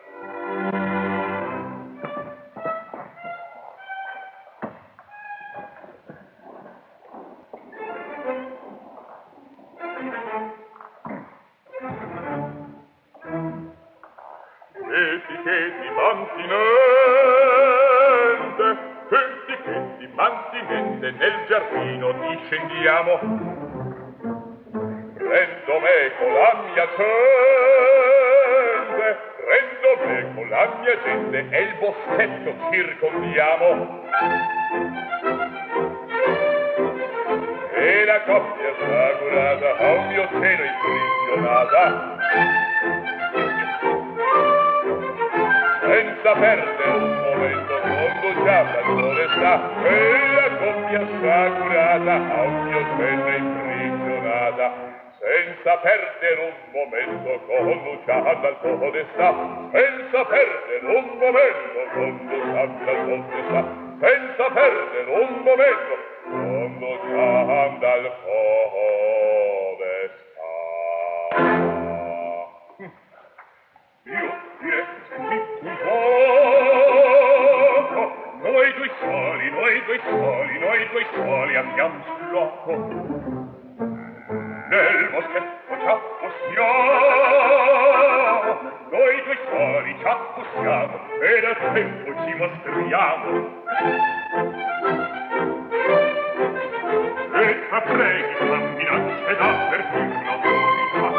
Etichetti mantinente nel giardino discendiamo. Rendo meco la mia gente e il boschetto circondiamo. E la coppia sciagurata a un mio seno imprigionata. Senza perdere un momento conduciamo al foresta e la coppia sciagurata a un mio seno imprigionata. Senza perdere un momento conduciamo al foresta, senza perdere un momento conduciamo al foresta, senza perdere un momento conduciamo al foresta. Io direi fuoco, noi due soli andiamo sul loco. Nel boschetto ci affossiamo, noi due soli ci affossiamo e da tempo ci mostriamo. E capreghi una minaccia da per cui l'autorità.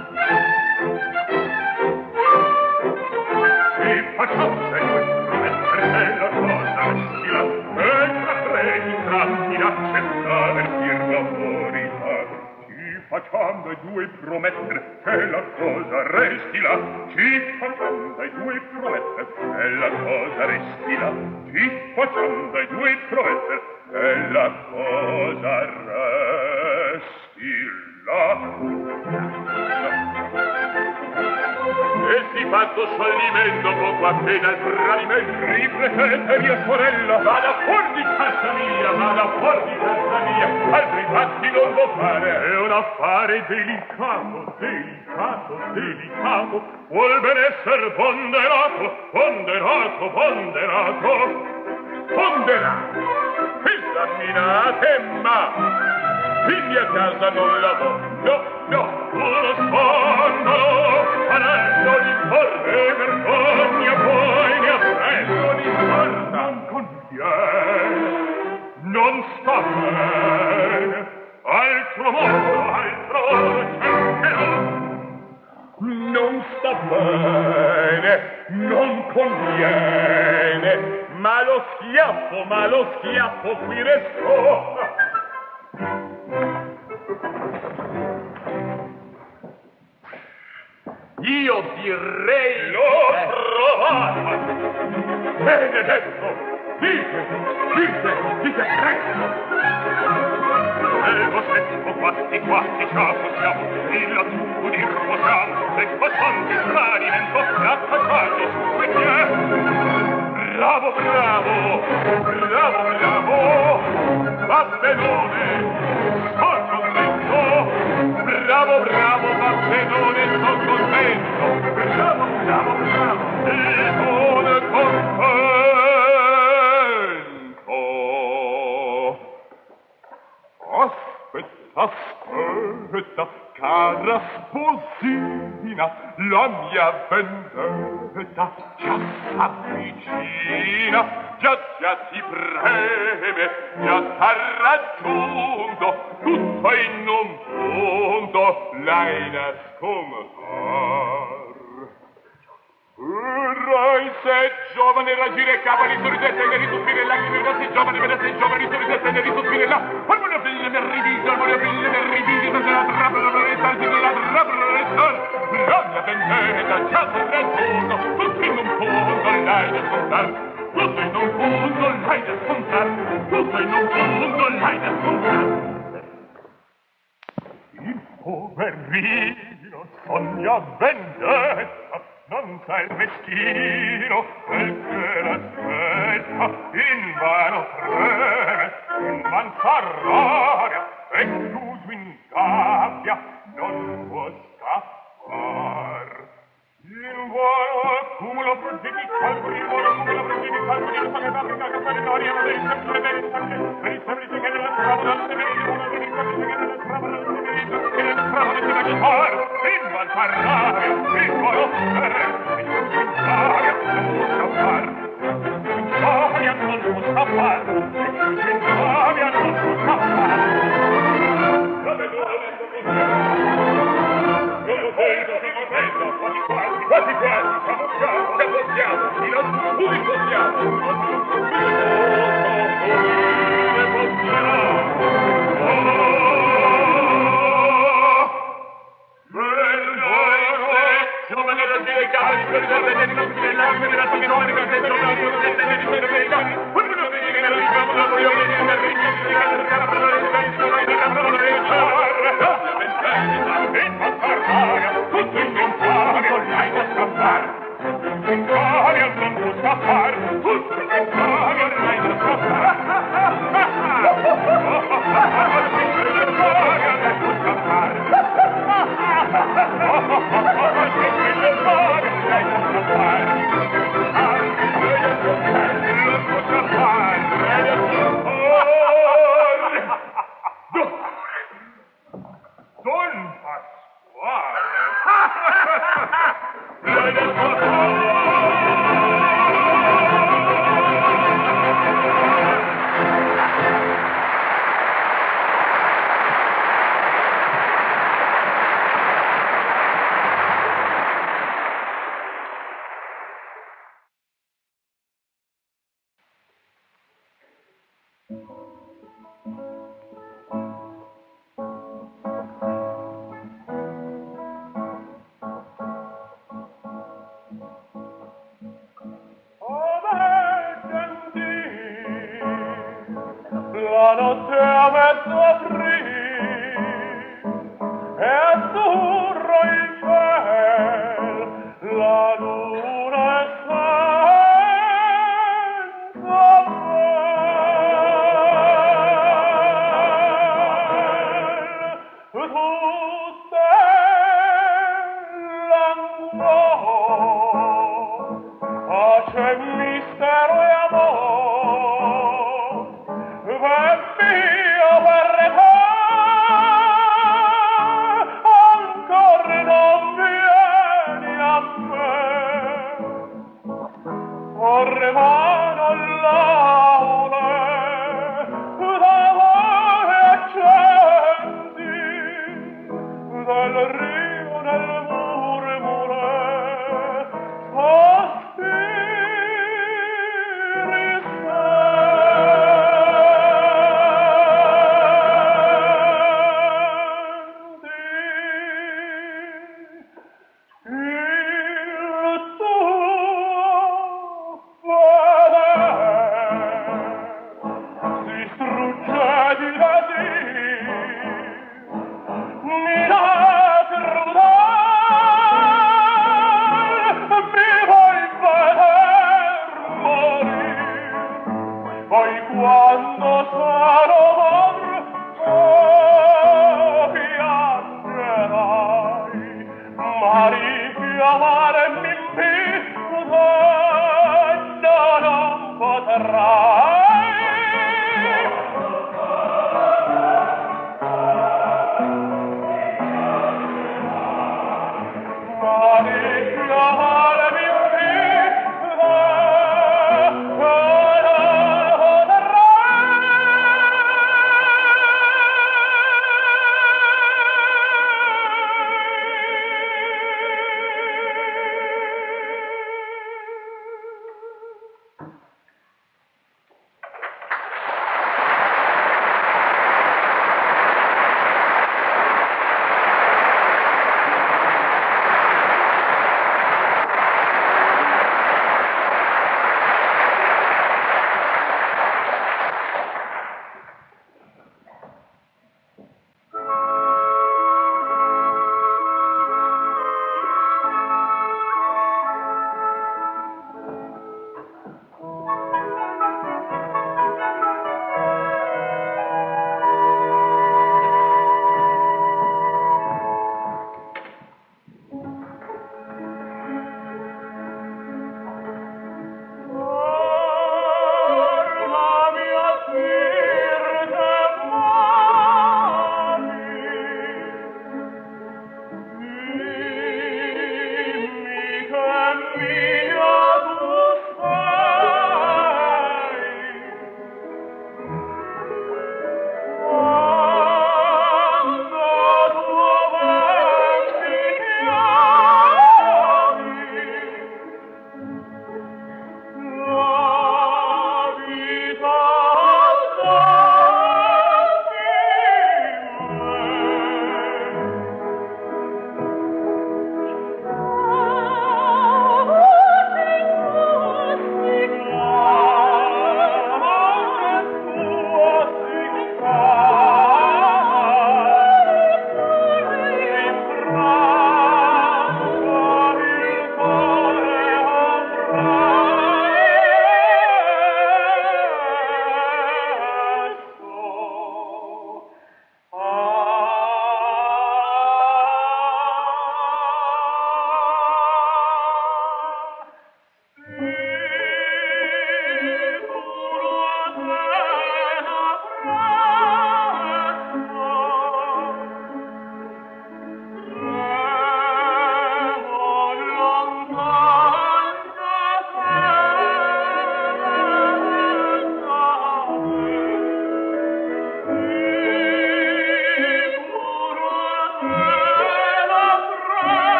Si facciamo dai due promettere la cosa restila e capreghi tra minacce da per cui l'autorità. Facciamo ai due promettere che la cosa resti là. Ci facciamo ai due promettere che la cosa resti là. Ci facciamo ai due promettere che la cosa resti là. E si fatto scioglimento poco appena il tradimento. Riflettete, mia sorella. Vada fuori di casa mia, vada fuori di casa mia, altri fatti non può fare. È un affare delicato, delicato, delicato. Vuol ben essere ponderato, ponderato, ponderato. Ponderato, esaminate, ma in mia casa non la voglio. No, uno scandalo, adesso di corre vergogna, poi ne appresso di sorta. Non conviene, non sta bene, altro modo cercherò. Non sta bene, non conviene, ma lo schiaffo qui restò. Io direi l'ho trovato. Benedetto, dite presto. Nel boschetto quatti ciao siamo, il lazzurro di riposiamo, e facciamo il tradimento, l'attaccato su e Bravo, Babbelone, sono contento. Bravo, Babbelone, sono contento. Bravo, e sono contento. Aspetta, cara sposina, la mia vendetta già s'avvicina, già si preme, già t'ha raggiunto, tutto in un punto l'hai da scomodar. Vorrai se giovane raggire cavali sorridette e risuspire lacrime se giovane vede se giovane sorridette e risuspire la ormone figlie mi rivide ormone figlie mi rivide se la trappola restare la trappola restare la mia vendetta già se retuno tutto in un punto l'hai da scontare tutto in un punto l'hai da scontare tutto in un punto l'hai da scontare il poverino sogna vendetta non sa il meschino quel che l'aspetta invano treme invan s'arrabbia e chiuso in gabbia non può scappar invano accumula progetti calcoli invano accumula progetti calcoli non sa che fabbrica che fare noria ma dei sempre bene per i semplici che nella travola non si vede uno dei semplici che nella travola non si vede che nella travola si vede fare invan s'arrabbia invano la notte a mezzo aprir e azzurro il ciel la luna è senza vel tu sei l'amor pace mistero e amor mio verrete ancora non vieni a me corre mano all'aule d'amore accendi del rio nel murmure sospiri quando sarò morto piangerai ma richiamarmi in più non potrai ma richiamarmi in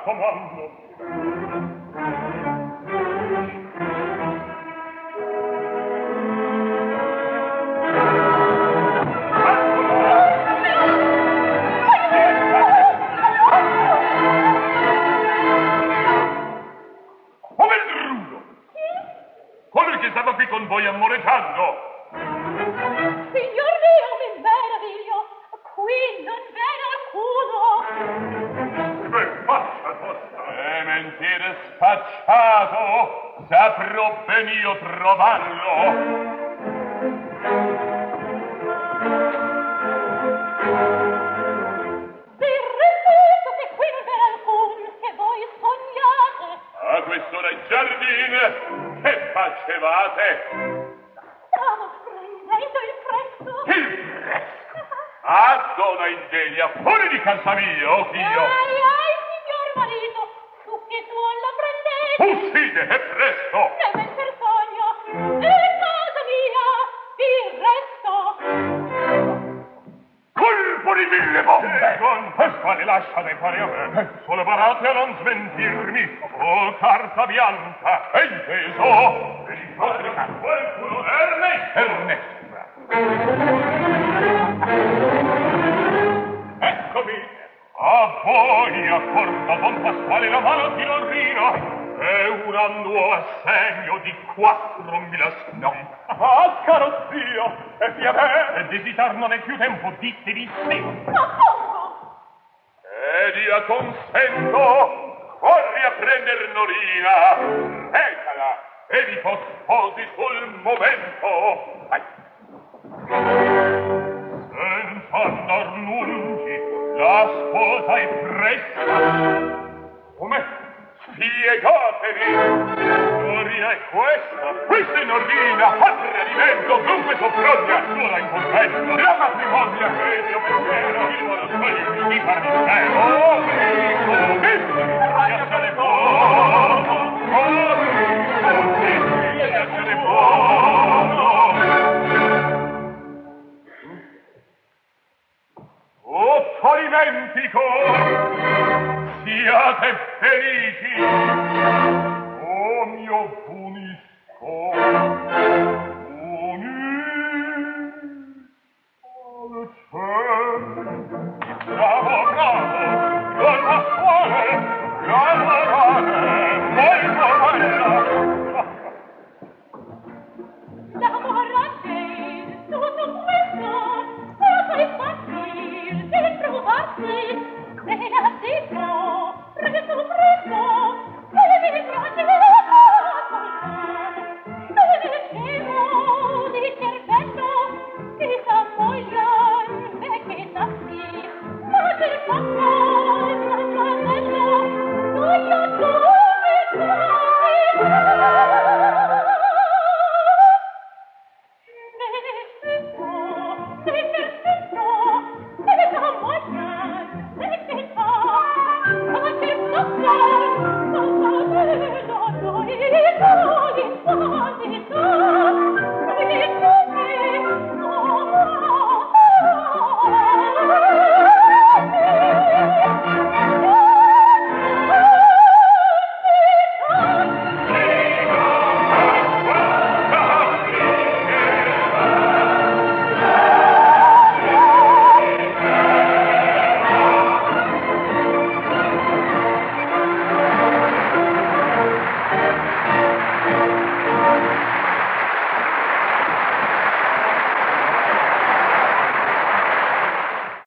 raccomando. Colui che stava qui con voi amoreggiando. Signor mio, mi meraviglio. Qui non v'era alcuno. Che faccia tosta. Mentire spacciato, saprò ben io trovarlo. Vi ripeto che qui non v'era alcun, che voi sognate. A quest'ora in giardino, che facevate? Stavo prendendo il fresco. Il fresco! Ah, donna Indelia, fuori di casa mia, o Dio! Ai, signor marito, su che tu la prendete? Uscite, e presto! Ne mentre sogno, e casa mia, vi resto. Colpo di 1000 bombe! Con quale lasciate fare a me? Solo barate a non smentirmi! Oh, carta bianca! È inteso? Verifica qualcuno! Ernesto! Eccomi! A voi accorda Don Pasquale la mano di Lorrino! È una nuova segno di 4.000 snom. Ah, caro zio, e via me! E desitar non è più tempo, dite di sì. Ma come? Ed io consento, corri a prender Norina, recala, e vi posposi sul momento. Vai. Senza andar lungi, la sposa è presta. Come? Spiegatevi! Norina è questa! Questa è Norina! A tradimento! Dunque soffrogna! Sola in convento! La matrimonio! E mio pensiero! Il monopolio di far mistero! Oh, Cristo! Piacciate fuoco! Oh, Cristo! Piacciate fuoco! Oh, falimentico! Siate felici, oh mio punisco.